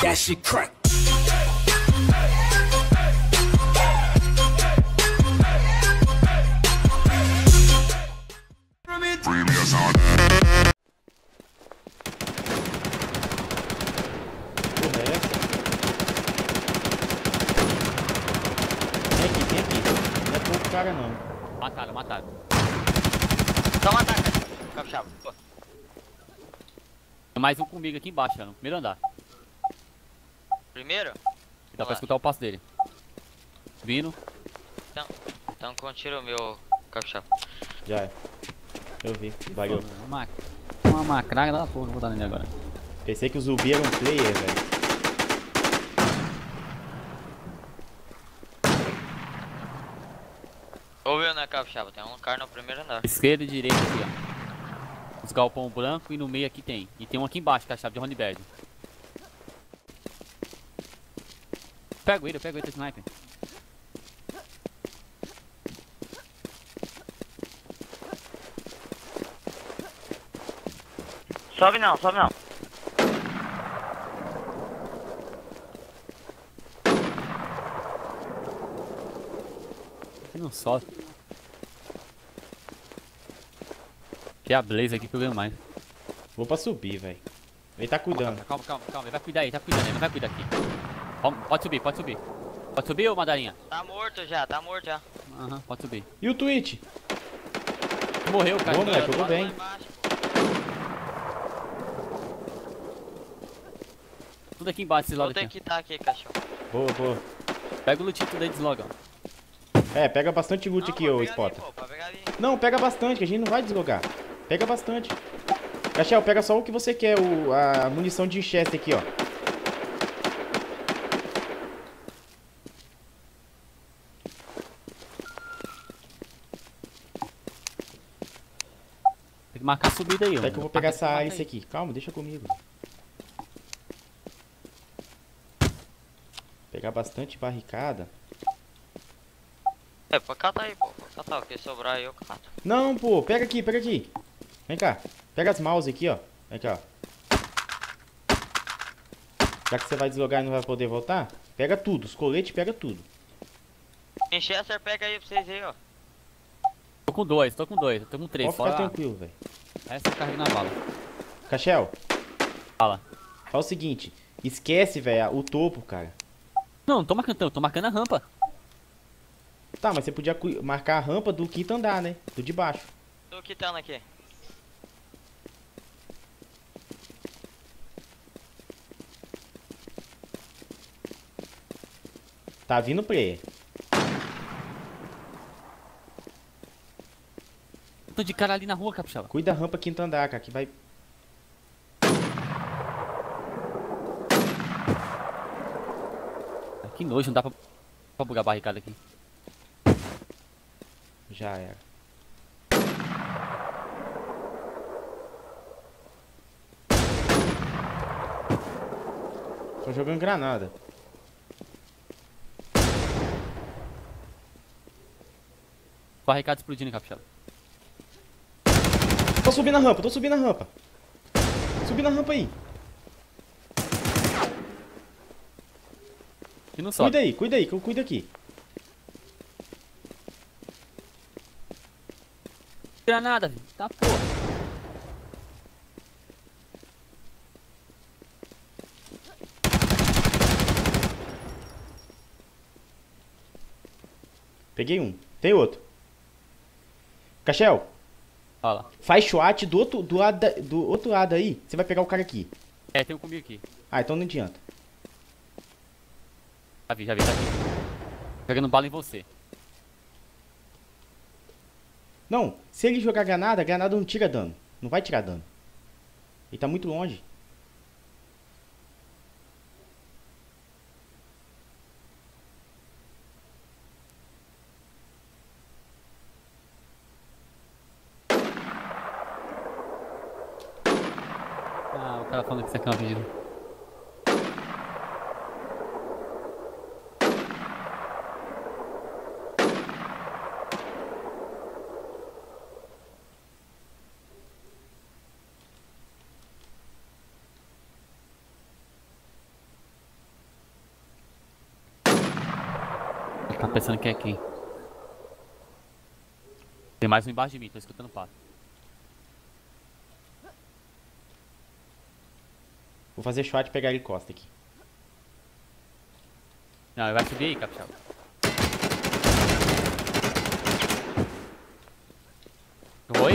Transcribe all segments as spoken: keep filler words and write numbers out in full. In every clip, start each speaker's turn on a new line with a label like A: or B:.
A: That shit crack.
B: Cara não.
C: Mataram, mataram.
D: Só matar, cara. Capixaba.
C: Tem mais um comigo aqui embaixo, já, no primeiro andar.
D: Primeiro?
C: Dá pra escutar o passo dele. Vindo.
D: Então, então continua o meu capixaba.
B: Já é. Eu vi. Valeu.
C: Uma, uma macraga da porra, vou dar nele agora.
B: Pensei que o zumbi era um player, velho.
D: Ouviu, né, capixaba? Tem um cara no primeiro andar.
C: Esquerda e direita aqui, ó. Os galpão branco e no meio aqui tem. E tem um aqui embaixo, que é a chave de Hornberg. Pego ele, eu pego ele, tá sniper.
D: Sobe não, sobe não.
C: Aqui não sobe. Que é a Blaze aqui que eu ganho mais.
B: Vou pra subir, velho. Ele tá cuidando.
C: Calma, calma, calma. Ele vai cuidar aí, tá cuidando, ele não vai cuidar aqui. Pode subir, pode subir. Pode subir, ô Madarinha?
D: Tá morto já, tá morto já.
C: Aham, uhum, pode subir.
B: E o Twitch?
C: Morreu, cara.
B: Boa, moleque, jogou bem.
D: Embaixo,
C: Tudo aqui embaixo, esse
D: vou
C: logo
D: ter
C: aqui.
D: que tá aqui, cachorro.
B: Boa, boa.
C: Pega o loot tudo aí, desloga.
B: É, pega bastante loot
D: Não,
B: aqui,
D: pode
B: ô
D: pegar
B: Spota.
D: ali, pô, pode pegar ali.
B: Não, pega bastante, que a gente não vai deslogar. Pega bastante. Cachel, pega só o que você quer, o, a munição de Chester aqui, ó.
C: Tem que marcar a subida aí, ó.
B: Até que eu vou pegar
C: Marca-
B: essa
C: marca
B: hélice
C: aí.
B: aqui. Calma, deixa comigo. Pegar bastante barricada.
D: É, pode catar aí, pô. Pode catar, o que sobrar aí eu cato.
B: Não, pô, pega aqui, pega aqui. Vem cá. Pega as mouse aqui, ó. Vem cá, ó. Já que você vai deslogar e não vai poder voltar, pega tudo. Os coletes, pega tudo.
D: Winchester, pega aí pra vocês aí, ó.
C: Tô com dois, tô com dois, tô com três.
B: Pode ficar
C: Fora
B: tranquilo, velho.
C: essa eu carrego na bala.
B: Cachel,
C: Fala.
B: fala o seguinte. Esquece, velho, o topo, cara.
C: Não, não tô marcando, tô marcando a rampa.
B: Tá, mas você podia cu- marcar a rampa do quinto andar, né? Do de baixo.
D: Tô quitando aqui.
B: Tá vindo player.
C: Eu tô de cara ali na rua, Capixaba.
B: Cuida da rampa quinto andar, cara, que vai...
C: Que nojo, não dá pra, pra bugar a barricada aqui.
B: Já era. Tô jogando granada.
C: Barricada explodindo, Capixaba.
B: Tô subindo a rampa, tô subindo a rampa. Subindo a rampa aí.
C: Que não sobe.
B: Cuida aí, cuida aí, que eu cuido aqui.
C: Granada, velho. Tá porra.
B: Peguei um. Tem outro. Cachel,
C: Fala.
B: faz SWAT do outro, do, lado da- do outro lado aí. Você vai pegar o cara aqui.
C: É, tem um comigo aqui.
B: Ah, então não adianta.
C: Já vi, já vi, tá aqui. Pegando bala em você.
B: Não, se ele jogar granada, a granada não tira dano. Não vai tirar dano. Ele tá muito longe.
C: Ah, o cara falando que você é campeão. Tá pensando que é quem? Tem mais um embaixo de mim, tô escutando passo.
B: Vou fazer shot e pegar ele costa aqui.
C: Não, ele vai subir aí, capixaba. Eu vou aí?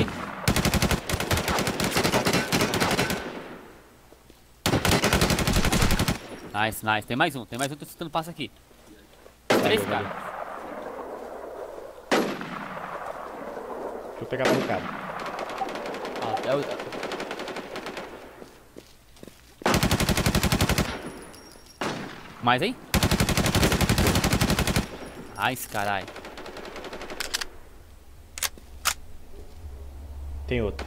C: Nice, nice. Tem mais um, tem mais um, tô escutando passo aqui. Três
B: Valeu, valeu.
C: caras.
B: Deixa eu pegar a barricada.
C: Ah, é o... Mais aí? Nice, caralho.
B: Tem outro.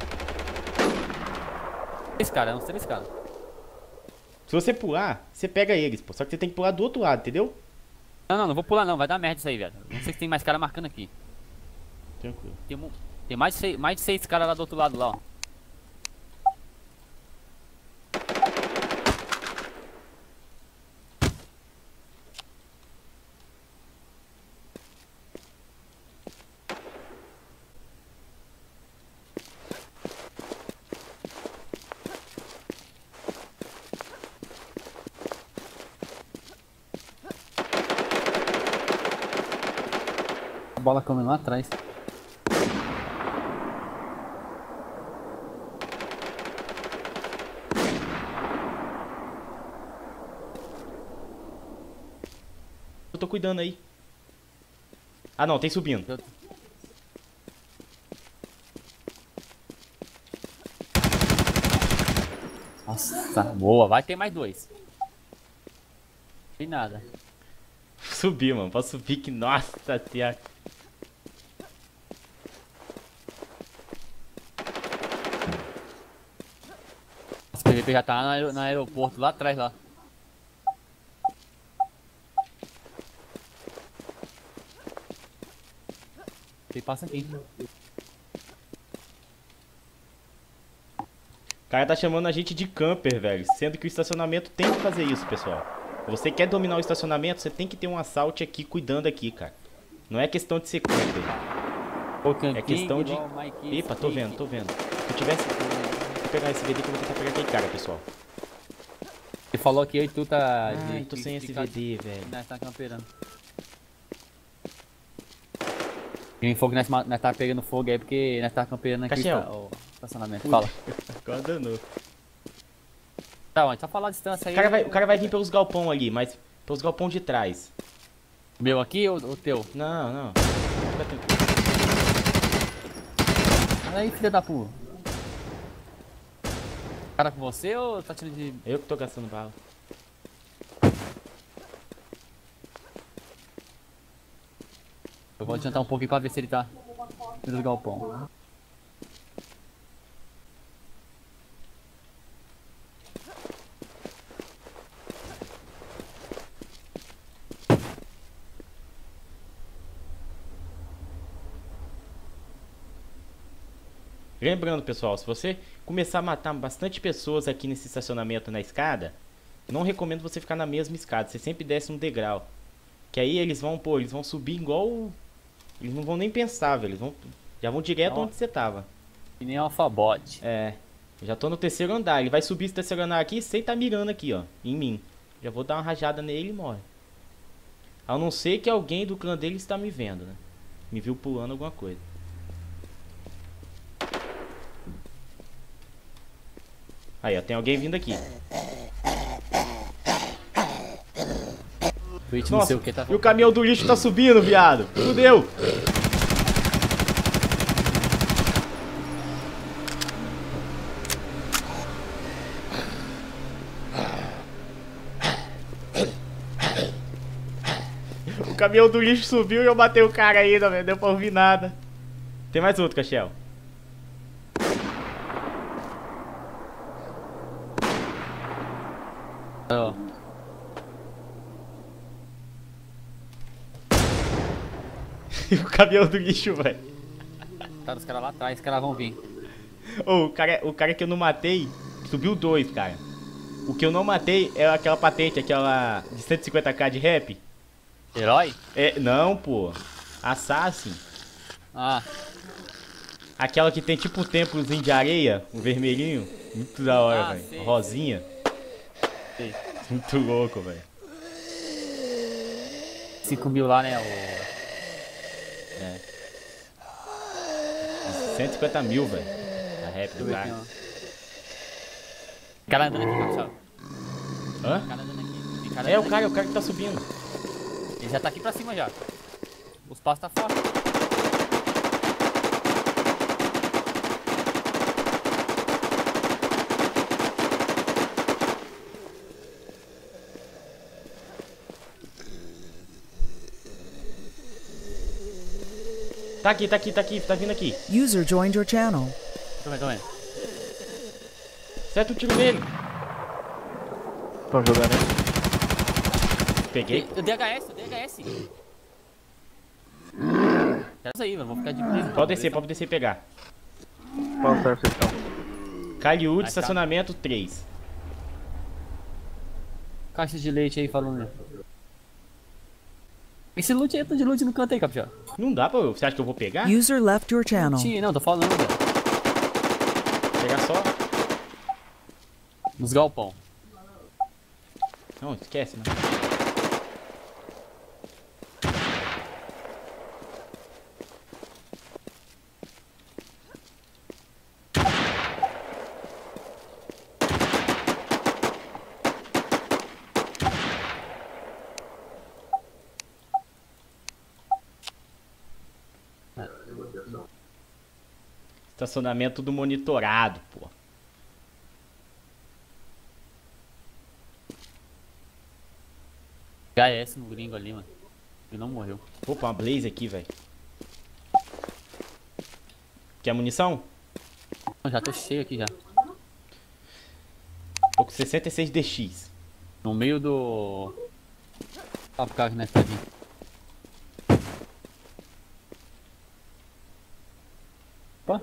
C: Três caras, uns três caras.
B: Se você pular, você pega eles, pô. Só que você tem que pular do outro lado, entendeu?
C: Não, não, não vou pular não, vai dar merda isso aí, velho. Não sei se tem mais cara marcando aqui.
B: Tranquilo.
C: Tem, um- tem mais, de seis, mais de seis caras lá do outro lado, lá, ó. A bola comendo lá atrás.
B: Eu tô cuidando aí. Ah, não, tem subindo.
C: Eu- Nossa, boa, vai ter mais dois. Tem nada.
B: Subir, mano. Posso subir que... Nossa senhora.
C: Esse P V P já tá no aer- no aeroporto lá atrás, lá. Tem passa aqui.
B: O cara tá chamando a gente de camper, velho. Sendo que o estacionamento tem que fazer isso, pessoal. Você quer dominar o estacionamento, você tem que ter um assalto aqui, cuidando aqui, cara. Não é questão de ser camper. É questão de... Epa, tô vendo, tô vendo. Se eu tivesse... Vou pegar esse V D que eu vou tentar pegar aquele cara, pessoal.
C: Ele falou que eu e tu tá...
B: Ai,
C: de-
B: tô
C: de-
B: sem
C: de
B: esse
C: ca-
B: V D, velho.
C: Nós tá camperando. Tem fogo, nós, ma- nós tá pegando fogo aí porque nós tá camperando aqui
B: Caxiel.
C: tá, o estacionamento. Fala.
B: Agora danou.
C: Tá, onde? Só falar a distância aí.
B: O cara, vai, o cara vai vir pelos galpão ali, mas pelos galpão de trás.
C: O meu aqui ou o teu?
B: Não, não. Fica tranquilo.
C: Olha aí, filha da puta. Cara com você ou tá tirando de...
B: Eu que tô gastando bala.
C: Eu vou adiantar um pouquinho pra ver se ele tá no galpão.
B: Lembrando, pessoal, se você começar a matar bastante pessoas aqui nesse estacionamento na escada, não recomendo você ficar na mesma escada. Você sempre desce um degrau. Que aí eles vão, pô, eles vão subir igual... Eles não vão nem pensar, velho. Eles vão... Já vão direto
C: Não.
B: onde você tava.
C: E nem alfabote.
B: É. Eu já tô no terceiro andar. Ele vai subir esse terceiro andar aqui sem tá mirando aqui, ó. Em mim. Já vou dar uma rajada nele e morre. A não ser que alguém do clã dele está me vendo, né? Me viu pulando alguma coisa. Aí, ó. Tem alguém vindo aqui.
C: Twitch não
B: Nossa,
C: sei o que tá
B: e o caminhão do lixo tá subindo, viado. Fudeu. O caminhão do lixo subiu e eu matei o cara ainda, velho. Deu pra ouvir nada. Tem mais outro, Caxiel.
C: Ó,
B: O caminhão do lixo, velho.
C: tá os caras lá atrás, os caras vão vir.
B: Ô, o cara, o cara que eu não matei, subiu dois, cara. O que eu não matei é aquela patente, aquela de cento e cinquenta k de rap.
C: Herói?
B: É, não, pô. Assassin.
C: Ah,
B: Aquela que tem tipo um templozinho de areia, um vermelhinho. Muito da hora,
C: Ah,
B: velho.
C: sei,
B: Rosinha.
C: sei.
B: Muito louco, velho.
C: cinco mil lá, né? O...
B: cento e cinquenta mil, velho. A rap
C: Deixa eu
B: do
C: ver
B: cara.
C: aqui, ó. Cara andando aqui, capixaba.
B: Hã?
C: Cara andando aqui. Tem cara
B: É o
C: andando
B: cara, é o cara que tá subindo.
C: aqui. Ele já tá aqui pra cima já. Os passos tá fora.
B: Tá aqui, tá aqui, tá aqui, tá vindo aqui.
A: User joined your channel.
C: Tô vendo, tô vendo.
B: Acerta o tiro nele.
E: Estão jogando aí.
B: Peguei.
C: O D H S, o D H S. Quero sair, velho. Vou ficar de presa.
B: Pode descer, pode descer e pegar.
E: Qual serve vocês estão?
B: Caliúde,
C: tá.
B: estacionamento três.
C: Caixa de leite aí falando. Esse loot aí, tá de loot no canto aí, capixaba.
B: Não dá pra eu. Você acha que eu vou pegar?
A: User left your channel.
C: Tinha, não, tô falando, velho.
B: Pegar só.
C: Nos galpão.
B: Não, esquece, né? Estacionamento do monitorado, pô.
C: H S no gringo ali, mano. Ele não morreu.
B: Opa, uma blaze aqui, velho. Quer munição?
C: Eu já tô cheio aqui já.
B: Tô com sessenta e seis D X.
C: No meio do... Ah, pro carro que nós tá vindo. Opa.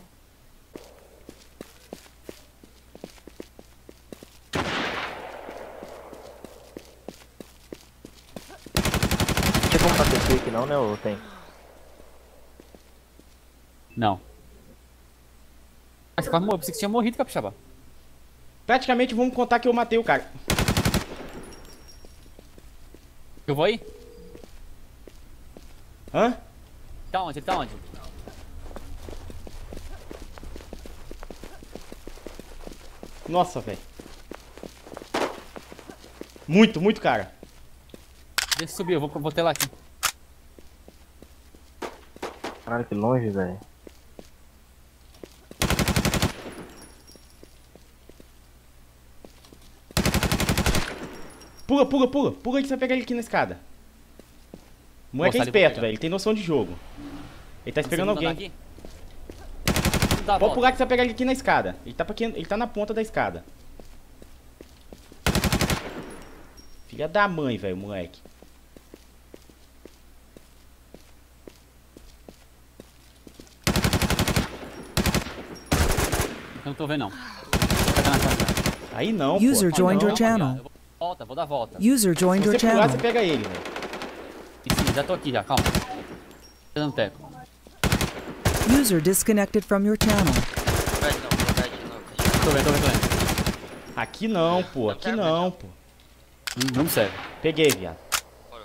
E: Não tem como fazer clique não, né? Ou tem?
C: Não. Ah, você quase morreu. Pensei que você tinha morrido, capixaba.
B: Praticamente vamos contar que eu matei o cara.
C: Eu vou aí?
B: Hã?
C: Tá onde? Ele tá onde?
B: Nossa, velho. Muito, muito cara.
C: Deixa eu subir, eu vou, vou ter lá aqui.
E: Caralho, que longe, velho.
B: Pula, pula, pula. Pula que você vai pegar ele aqui na escada. O moleque é
C: Nossa, ali eu vou
B: esperto,
C: pegar.
B: velho. Ele tem noção de jogo. Ele tá esperando
C: Você me
B: alguém.
C: mandar aqui? Dá a
B: Pode
C: volta.
B: pular que você vai pegar ele aqui na escada. Ele tá, pra aqui, ele tá na ponta da escada. Filha da mãe, velho, o moleque.
C: Eu não tô vendo não. Tá na câmera.
B: Aí não, pô.
A: User
B: Aqui
A: joined
B: não.
A: your
C: Calma,
A: channel.
C: eu vou- Volta, vou dar a volta.
A: User
B: Se
A: joined
B: você
A: your
B: pular,
A: channel.
B: você pega ele, velho.
C: Sim, já tô aqui já, calma. Tô dando teco.
A: User disconnected from your channel.
D: Vou jogar de novo, vou jogar de novo.
C: Tô vendo, tô vendo, tô vendo.
B: Aqui não, pô. Aqui não, pô.
C: Hum, Não serve.
B: Peguei, viado.
D: Bora.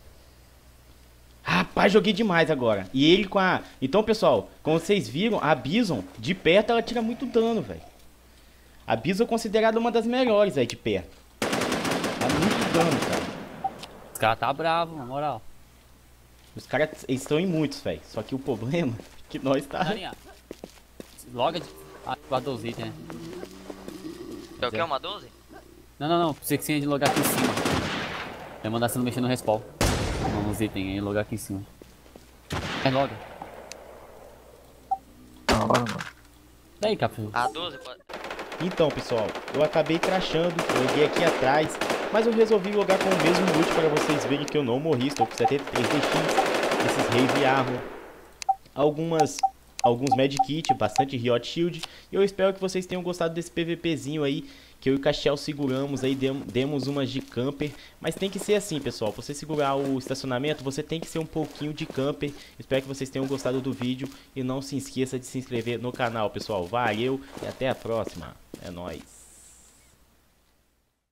B: Rapaz, joguei demais agora. E ele com a... Então, pessoal, como vocês viram, a Bison, de perto, ela tira muito dano, velho. A Bison é considerada uma das melhores aí de perto. Dá muito dano, cara.
C: Os caras tá bravo, na moral.
B: Os caras, eles estão em muitos, velho. Só que o problema é que nós tá...
C: Darinha. Logo de... Ah, guardou os itens, né?
D: Então, quer uma doze?
C: Não, não, não. Pensei que você ia logar aqui em cima. Eu ia mandar você não mexer no respawn. Não, nos itens, ia logar aqui em cima. É, logo.
E: Da hora, mano.
C: Daí, capô.
D: A doze pode...
B: Então, pessoal, eu acabei crashando, loguei aqui atrás, mas eu resolvi logar com o mesmo loot para vocês verem que eu não morri. Estou com setenta e três D X, esses Heavy Armor, algumas, alguns Medkit, bastante Riot Shield. E eu espero que vocês tenham gostado desse PVPzinho aí, que eu e o Castiel seguramos aí, dem- demos umas de camper. Mas tem que ser assim, pessoal. Pra você segurar o estacionamento, você tem que ser um pouquinho de camper. Espero que vocês tenham gostado do vídeo. E não se esqueça de se inscrever no canal, pessoal. Valeu e até a próxima. É nóis.